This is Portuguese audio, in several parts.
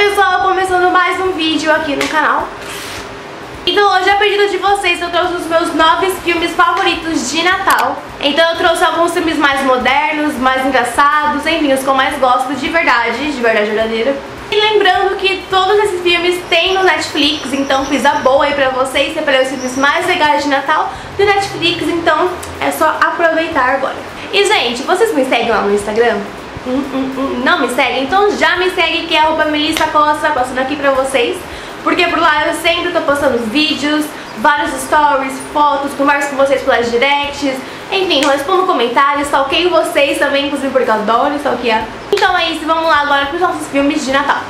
pessoal, começando mais um vídeo aqui no canal. Então hoje, a pedido de vocês, eu trouxe os meus 9 filmes favoritos de Natal. Então eu trouxe alguns filmes mais modernos, mais engraçados, enfim, os que eu mais gosto de verdade verdadeira. E lembrando que todos esses filmes tem no Netflix, então fiz a boa aí pra vocês, separei os filmes mais legais de Natal do Netflix, então é só aproveitar agora. E gente, vocês me seguem lá no Instagram? Não me seguem? Então já me segue, que é @MelissaCosta, passando aqui pra vocês. Porque por lá eu sempre tô postando vídeos, vários stories, fotos, converso com vocês pelas directs, enfim, eu respondo comentários, stalkeio vocês também, inclusive porque eu adoro stalkear. Então é isso, vamos lá agora pros nossos filmes de Natal.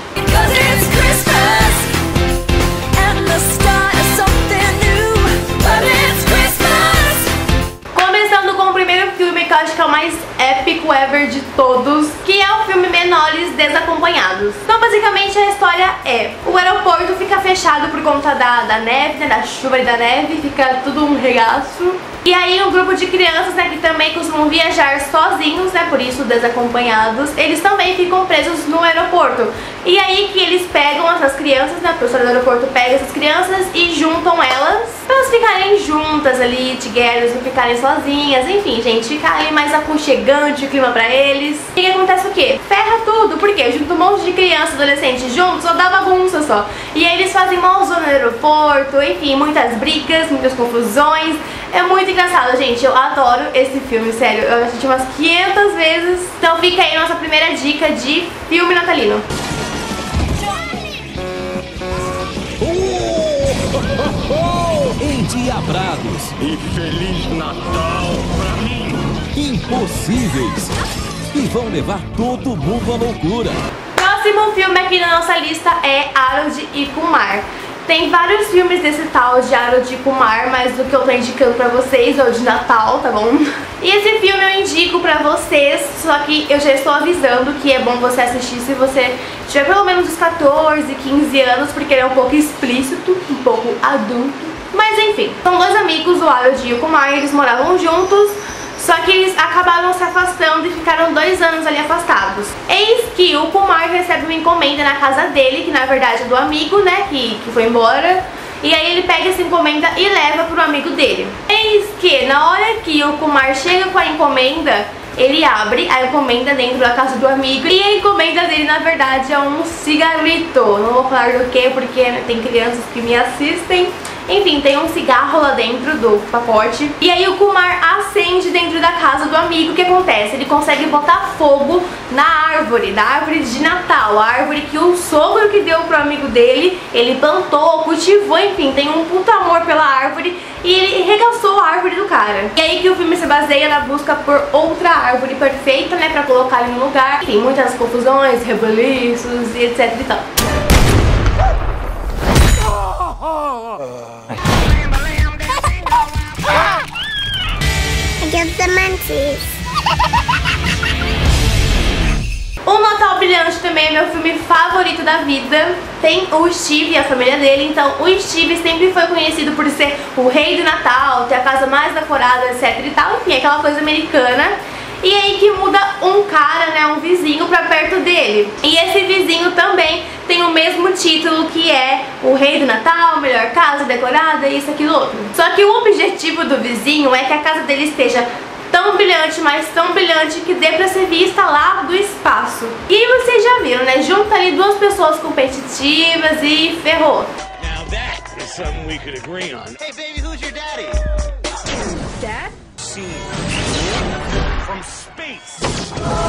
Começando com o primeiro filme, que eu acho que é o mais épico ever de todos, que é o filme Menores Desacompanhados. Então basicamente a história é: o aeroporto fica fechado por conta da neve, né, da chuva e da neve, fica tudo um regaço. E aí um grupo de crianças, né, que também costumam viajar sozinhos, né, por isso desacompanhados, eles também ficam presos no aeroporto. E aí que eles pegam essas crianças, né, a professora do aeroporto pega essas crianças e juntam elas pra elas ficarem juntas ali, together, não ficarem sozinhas, enfim, gente, ficarem mais aconchegante o clima pra eles. E que acontece o quê? Ferra tudo, porque junto um monte de crianças, adolescentes juntos, só dá bagunça só. E aí eles fazem mãozão no aeroporto, enfim, muitas brigas, muitas confusões. É muito engraçado, gente, eu adoro esse filme, sério, eu assisti umas 500 vezes. Então fica aí nossa primeira dica de filme natalino. Endiabrados e Feliz Natal pra mim. Impossíveis, e vão levar todo mundo à loucura. Próximo filme aqui na nossa lista é Harold e Kumar. Tem vários filmes desse tal de Harold e Kumar, mas o que eu tô indicando pra vocês é o de Natal, tá bom? E esse filme eu indico pra vocês, só que eu já estou avisando que é bom você assistir se você tiver pelo menos uns 14, 15 anos, porque ele é um pouco explícito, um pouco adulto. Mas enfim, são dois amigos, o Harold e o Kumar, eles moravam juntos, só que eles acabaram se afastando e ficaram 2 anos ali afastados. Eis que o Kumar recebe uma encomenda na casa dele, que na verdade é do amigo, né, que foi embora. E aí ele pega essa encomenda e leva pro amigo dele. Eis que na hora que o Kumar chega com a encomenda, ele abre a encomenda dentro da casa do amigo. E a encomenda dele na verdade é um cigarrito. Não vou falar do que, porque tem crianças que me assistem. Enfim, tem um cigarro lá dentro do pacote. E aí o Kumar acende dentro da casa do amigo. O que acontece? Ele consegue botar fogo na árvore, da árvore de Natal. A árvore que o sogro que deu pro amigo dele, ele plantou, cultivou, enfim, tem um puta amor pela árvore. E ele regaçou a árvore do cara. E aí que o filme se baseia na busca por outra árvore perfeita, né, pra colocar ele no lugar. Tem muitas confusões, rebuliços e etc e tal. O Natal Brilhante também é meu filme favorito da vida. Tem o Steve e a família dele. Então o Steve sempre foi conhecido por ser o rei do Natal, ter a casa mais decorada, etc e tal. Enfim, aquela coisa americana. E aí que muda um cara, né, um vizinho pra perto dele. E esse vizinho também tem o mesmo título, que é o rei do Natal, melhor casa decorada, isso, aquilo, outro. Só que o objetivo do vizinho é que a casa dele esteja tão brilhante, mas tão brilhante, que dê pra ser vista lá do espaço. E aí vocês já viram, né, junta ali duas pessoas competitivas e ferrou. Now that is something we could agree on. Hey baby, who's your daddy? Dad? From space.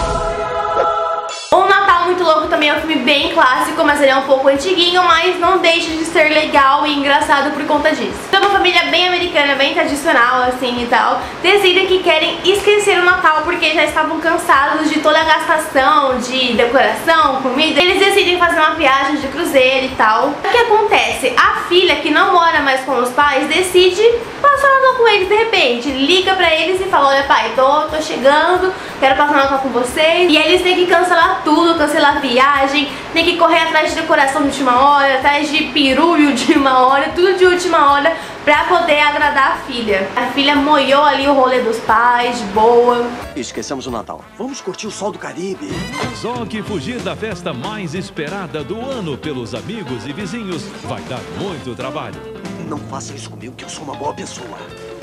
Um Natal Muito Louco também é um filme bem clássico, mas ele é um pouco antiguinho, mas não deixa de ser legal e engraçado por conta disso. Então uma família bem americana, bem tradicional assim e tal, decidem que querem esquecer o Natal porque já estavam cansados de toda a gastação de decoração, comida. Eles decidem fazer uma viagem de cruzeiro e tal. O que acontece? A filha, que não mora mais com os pais, decide passar o Natal com eles de repente. Liga pra eles e fala: olha pai, tô chegando, quero passar o Natal com vocês. E aí eles têm que cancelar tudo, cancelar a viagem, tem que correr atrás de decoração de última hora, atrás de pirulho de última hora, tudo de última hora, pra poder agradar a filha. A filha moiou ali o rolê dos pais, de boa. Esquecemos o Natal. Vamos curtir o sol do Caribe. Só que fugir da festa mais esperada do ano pelos amigos e vizinhos vai dar muito trabalho. Não faça isso comigo, que eu sou uma boa pessoa.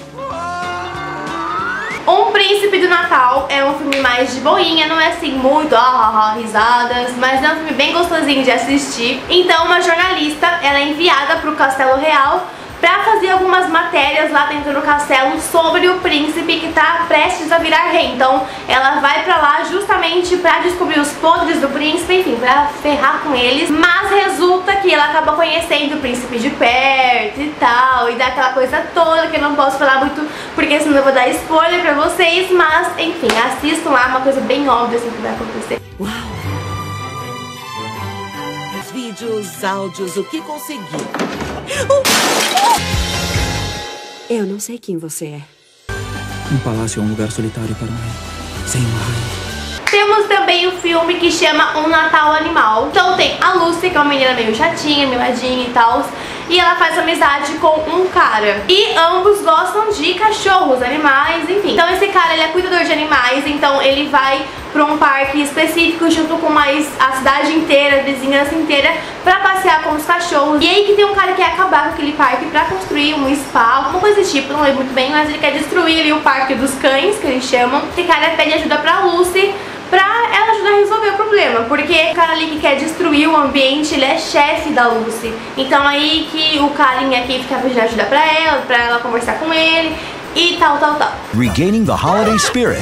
Um Príncipe do Natal é um filme mais de boinha, não é assim muito risadas, mas é um filme bem gostosinho de assistir. Então uma jornalista, ela é enviada pro Castelo Real pra fazer algumas matérias lá dentro do castelo sobre o príncipe que tá prestes a virar rei. Então ela vai pra lá justamente pra descobrir os podres do príncipe, enfim, pra ferrar com eles. Mas resulta que ela acaba conhecendo o príncipe de perto e tal, e dá aquela coisa toda que eu não posso falar muito, porque senão eu vou dar spoiler pra vocês. Mas enfim, assistam lá, uma coisa bem óbvia assim que vai acontecer. Uau! Vídeos, áudios, o que consegui. Eu não sei quem você é. Um palácio é um lugar solitário para um rei, sem uma rainha. Temos também um filme que chama Um Natal Animal. Então tem a Lucy, que é uma menina meio chatinha, mimadinha e tal, e ela faz amizade com um cara. E ambos gostam de cachorros, animais, enfim. Então esse cara, ele é cuidador de animais, então ele vai pra um parque específico junto com mais a cidade inteira, a vizinhança inteira, pra passear com os cachorros. E aí que tem um cara que quer acabar com aquele parque pra construir um spa, alguma coisa desse tipo, não lembro muito bem, mas ele quer destruir ali o parque dos cães, que eles chamam. Esse cara pede ajuda pra Lucy, pra ela ajudar a resolver o problema, porque o cara ali que quer destruir o ambiente, ele é chefe da Lucy. Então aí que o carinha aqui fica pedindo ajuda pra ela conversar com ele e tal. Regaining the holiday spirit.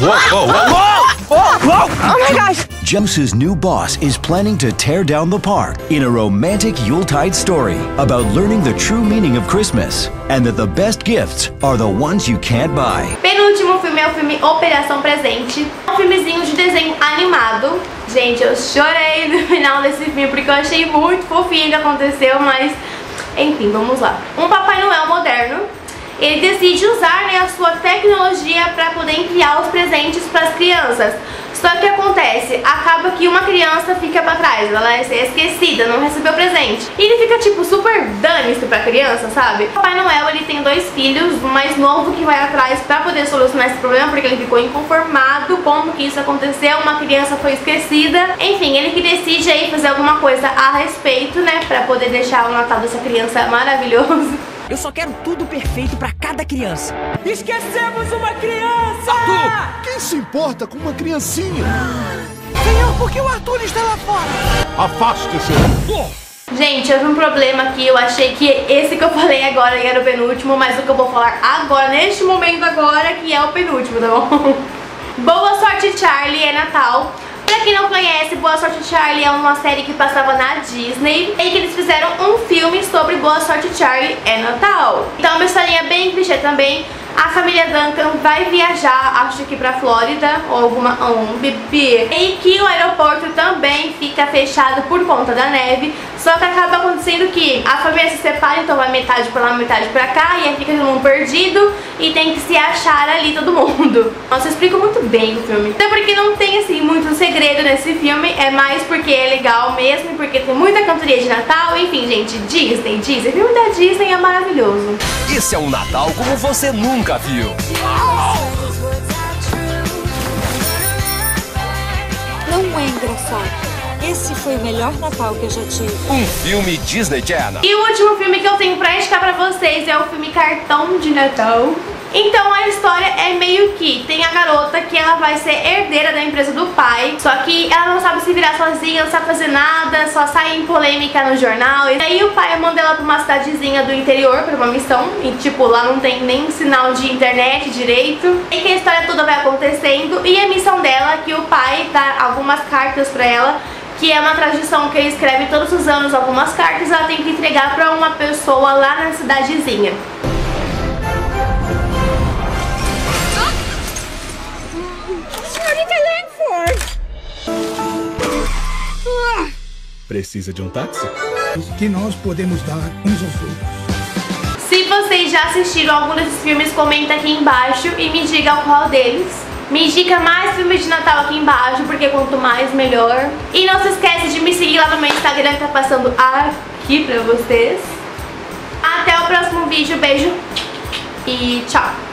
Oh my gosh! Lucy's new boss is planning to tear down the park in a romantic Yuletide story about learning the true meaning of Christmas and that the best gifts are the ones you can't buy. Penúltimo filme é o filme Operação Presente. É um filmezinho de desenho animado. Gente, eu chorei no final desse filme porque eu achei muito fofinho o que aconteceu, mas enfim, vamos lá. Um Papai Noel moderno, ele decide usar, né, a sua tecnologia para poder enviar os presentes para as crianças. Só que acontece, acaba que uma criança fica pra trás, ela é esquecida, não recebeu presente. E ele fica tipo super dane-se pra criança, sabe? O Papai Noel, ele tem 2 filhos, o mais novo que vai atrás pra poder solucionar esse problema, porque ele ficou inconformado como que isso aconteceu, uma criança foi esquecida. Enfim, ele que decide aí fazer alguma coisa a respeito, né, pra poder deixar o Natal dessa criança maravilhoso. Eu só quero tudo perfeito pra cada criança. Esquecemos uma criança! Arthur! Quem se importa com uma criancinha? Senhor, por que o Arthur está lá fora? Afaste-se! Gente, houve um problema aqui, eu achei que esse que eu falei agora era o penúltimo, mas o que eu vou falar agora, neste momento agora, que é o penúltimo, tá bom? Boa Sorte Charlie é Natal. Pra quem não conhece, Boa Sorte Charlie é uma série que passava na Disney e que eles fizeram um filme sobre Boa Sorte Charlie é Natal. Então é uma historinha bem clichê também. A família Duncan vai viajar, acho que pra Flórida ou um bebê, e que o aeroporto também fica fechado por conta da neve. Só que acaba acontecendo que a família se separa, então vai metade pra lá, metade pra cá, e aí fica todo mundo perdido e tem que se achar ali todo mundo. Nossa, eu explico muito bem o filme. Até porque não tem assim muito segredo nesse filme, é mais porque é legal mesmo, porque tem muita cantoria de Natal, enfim, gente, Disney, filme da Disney é maravilhoso. Esse é um Natal como você nunca viu. Não é engraçado. Esse foi o melhor Natal que eu já tive. Um filme Disney Channel. E o último filme que eu tenho pra indicar pra vocês é o filme Cartão de Natal. Então a história é meio que tem a garota que ela vai ser herdeira da empresa do pai, só que ela não sabe se virar sozinha, não sabe fazer nada, só sai em polêmica no jornal. E aí o pai manda ela pra uma cidadezinha do interior pra uma missão, e tipo, lá não tem nem sinal de internet direito. E que a história toda vai acontecendo, e a missão dela é que o pai dá algumas cartas pra ela, que é uma tradição que ele escreve todos os anos algumas cartas, ela tem que entregar pra uma pessoa lá na cidadezinha. Precisa de um táxi? Que nós podemos dar uns aos outros. Se vocês já assistiram algum desses filmes, comenta aqui embaixo e me diga qual deles. Me indica mais filmes de Natal aqui embaixo, porque quanto mais, melhor. E não se esquece de me seguir lá no meu Instagram, que tá passando aqui pra vocês. Até o próximo vídeo, beijo e tchau!